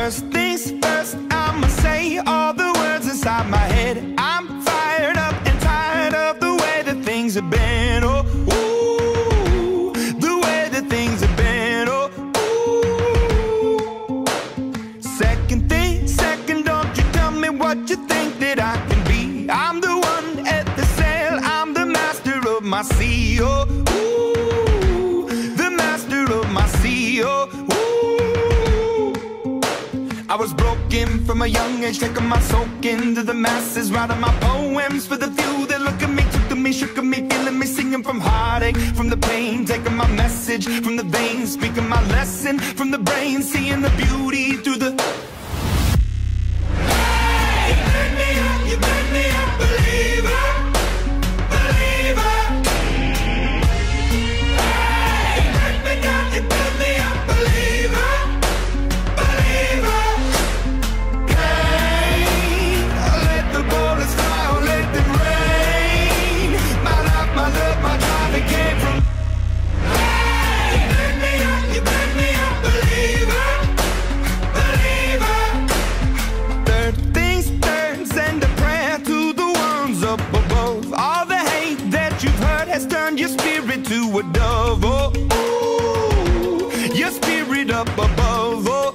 First things first, I'ma say all the words inside my head. I'm fired up and tired of the way that things have been. Oh, ooh, the way that things have been. Oh, ooh. Second thing, second, don't you tell me what you think that I can be. I'm the one at the sail, I'm the master of my sea. Oh, ooh, the master of my sea. Oh, I was broken from a young age, taking my soak into the masses, writing my poems for the few that look at me, took to me, shook at me, feeling me, singing from heartache, from the pain, taking my message from the veins, speaking my lesson from the brain, seeing the beauty through the... Hey, you burn me up, you burn me up, believer, believer. Hey, you burn me down, you burn me up, believer, believer. My love, my drive, it came from. Hey, you burn me up, you burn me up, believer, believer. Third things third, send a prayer to the ones up above. All the hate that you've heard has turned your spirit to a dove. Oh, ooh, your spirit up above. Oh,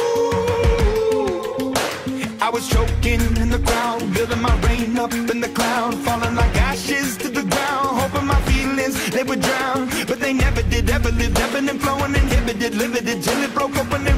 ooh. I was choking in the crowd, building my rain up in the cloud, falling like ashes to the ground, hoping my feelings, they would drown. But they never did, ever lived, ebbing and flowing, inhibited, limited, till it broke open and